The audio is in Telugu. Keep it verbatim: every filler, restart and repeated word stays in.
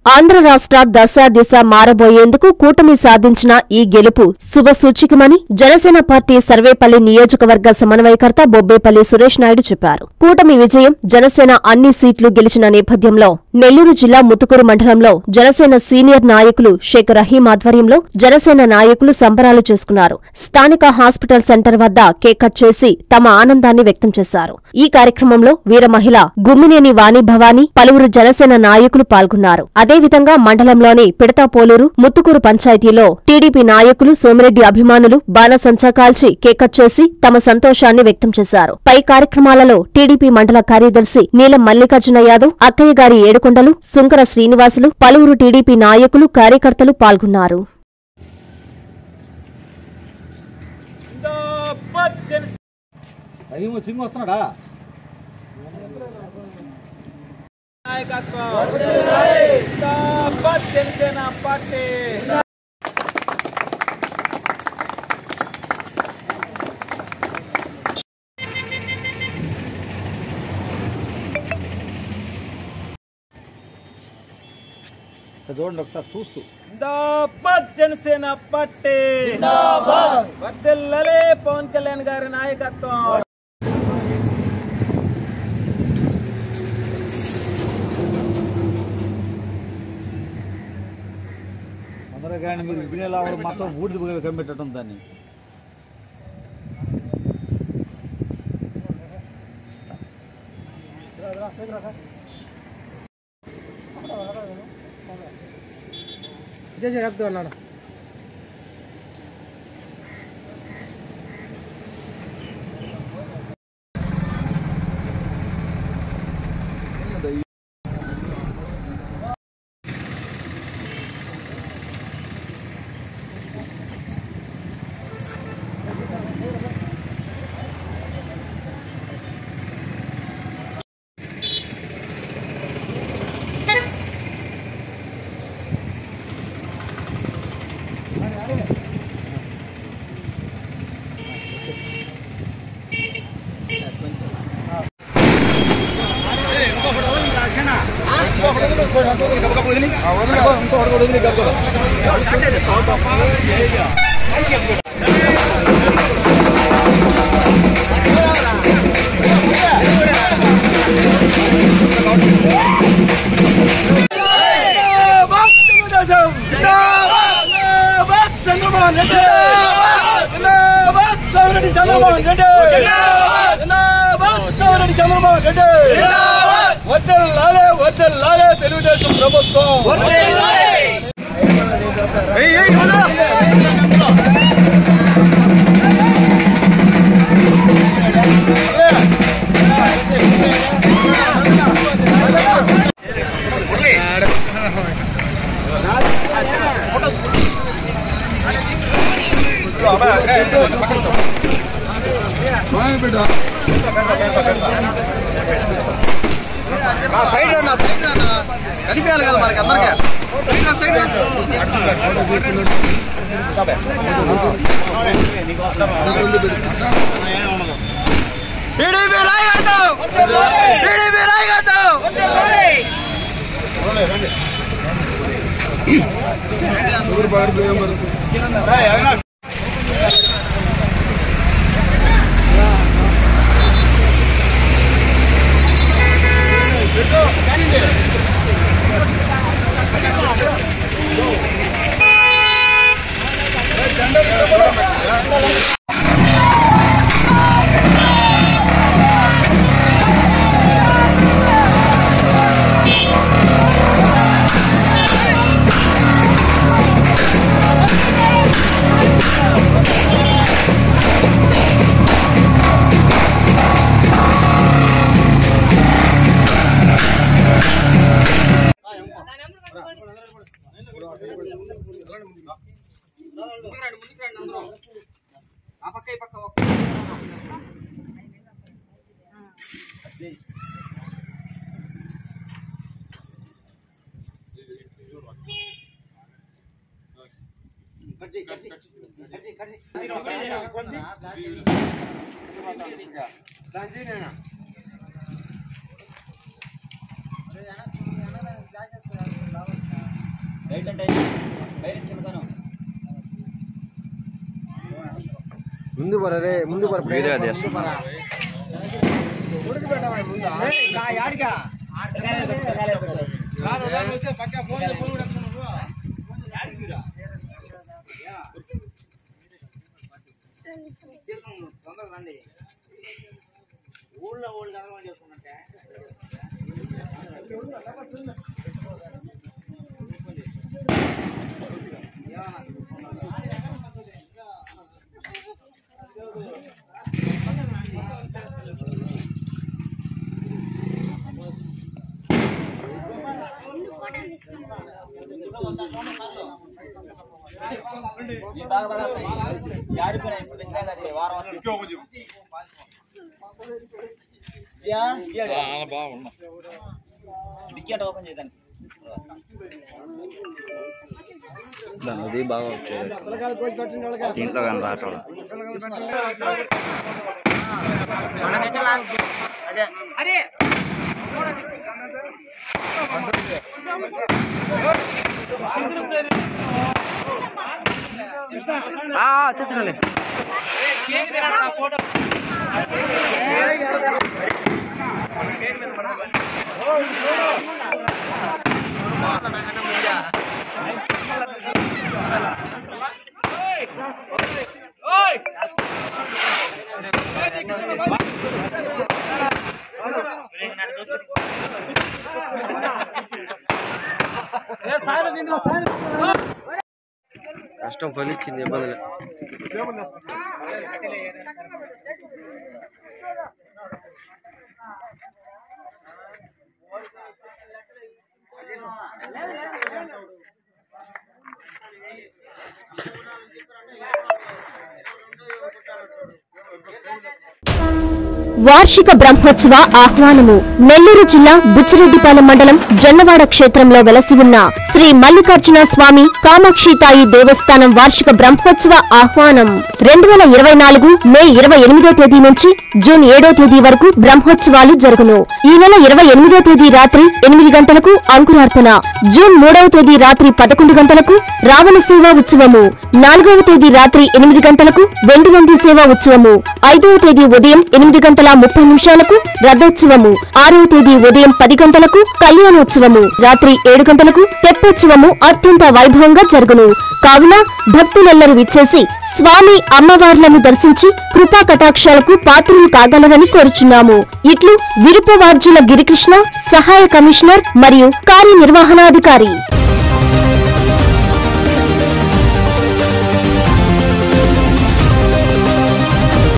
ఆంధ్ర రాష్ట్ర దశ దిశ మారబోయేందుకు కూటమి సాధించిన ఈ గెలుపు శుభసూచికమని జనసేన పార్టీ సర్వేపల్లి నియోజకవర్గ సమన్వయకర్త బొబ్బేపల్లి సురేష్ నాయుడు చెప్పారు. కూటమి విజయం జనసేన అన్ని సీట్లు గెలిచిన నేపథ్యంలో నెల్లూరు జిల్లా ముతుకూరు మండలంలో జనసేన సీనియర్ నాయకులు షేక్ రహీం ఆధ్వర్యంలో జనసేన నాయకులు సంబరాలు చేసుకున్నారు. స్థానిక హాస్పిటల్ సెంటర్ వద్ద కేక్ కట్ చేసి తమ ఆనందాన్ని వ్యక్తం చేశారు. ఈ కార్యక్రమంలో వీర మహిళ గుమ్మినేని వాణి భవానీ పలువురు జనసేన నాయకులు పాల్గొన్నారు. అదేవిధంగా మండలంలోని పిడతాపోలూరు ముత్తుకూరు పంచాయతీలో టీడీపీ నాయకులు సోమిరెడ్డి అభిమానులు బాణసంచా కాల్చి కేక్ కట్ చేసి తమ సంతోషాన్ని వ్యక్తం చేశారు. పై కార్యక్రమాలలో టీడీపీ మండల కార్యదర్శి నీలం మల్లికార్జున యాదవ్, అక్కయ్య గారి ఏడుకొండలు, సుంకర శ్రీనివాసులు, పలువురు టీడీపీ నాయకులు కార్యకర్తలు పాల్గొన్నారు. జనసేన పార్టీ చూడండి ఒకసారి చూస్తూ జిందాబాద్ జనసేన పార్టీ వర్ధిల్లాలి పవన్ కళ్యాణ్ గారి నాయకత్వం. అందరూ కానీ మీరు వినేలా మొత్తం ఊడిది కనిపెట్టడం దాన్ని చెప్తూ అన్నాడు. వద్దల్లాలే వద్దల్లాలే తెలుగుదేశం ప్రభుత్వం. సైడ్ అన్నా సైడ్ అన్నా కనిపించాలి కదా మనకి అందరికీ. సైడ్ టీడీపీ నాయకత్వం, టీడీపీ నాయకత్వం. ఆ పక్క ఈ పక్క దాని ముందు పరే ముందు ఊళ్ళో ఊళ్ళు కదమని చేసుకున్నట్టే బాగున్నా ఓపెన్ చేద్దాం అది బాగా వచ్చేది ఇంట్లో కానీ రావటం అదే చేస్తున్నాండి కష్టం ఫలించింది ఇబ్బందులు వార్షిక బ్రహ్మోత్సవ ఆహ్వానము నెల్లూరు జిల్లా బుచ్చిరెడ్డిపాలెం మండలం జొన్నవాడ క్షేత్రంలో వెలసి ఉన్న శ్రీ మల్లికార్జున స్వామి కామాక్షితాయి దేవస్థానం వార్షిక బ్రహ్మోత్సవ ఆహ్వానం రెండు వేల ఇరవై నాలుగు మే ఇరవై ఎనిమిదో తేదీ నుంచి జూన్ ఏడో తేదీ వరకు బ్రహ్మోత్సవాలు జరుగును. ఈ నెల ఇరవై ఎనిమిదో తేదీ రాత్రి ఎనిమిది గంటలకు అంకురార్పణ, జూన్ మూడవ తేదీ రాత్రి పదకొండు గంటలకు రావణ సేవా ఉత్సవము, నాలుగవ తేదీ రాత్రి ఎనిమిది గంటలకు వెండి నంది సేవా ఉత్సవము, ఐదవ తేదీ ఉదయం ఎనిమిది గంటల ముప్పై నిమిషాలకు రథోత్సవము, ఆరవ తేదీ ఉదయం పది గంటలకు కళ్యాణోత్సవము, రాత్రి ఏడు గంటలకు తెప్పోత్సవము అత్యంత వైభవంగా జరుగును. కావున భక్తులెల్లరూ విచ్చేసి స్వామి అమ్మవార్లను దర్శించి కృపా కటాక్షాలకు పాత్రలు కాగలరని కోరుచున్నాము. ఇట్లు విరుపవార్జుల గిరికృష్ణ, సహాయ కమిషనర్ మరియు కార్యనిర్వహణాధికారి.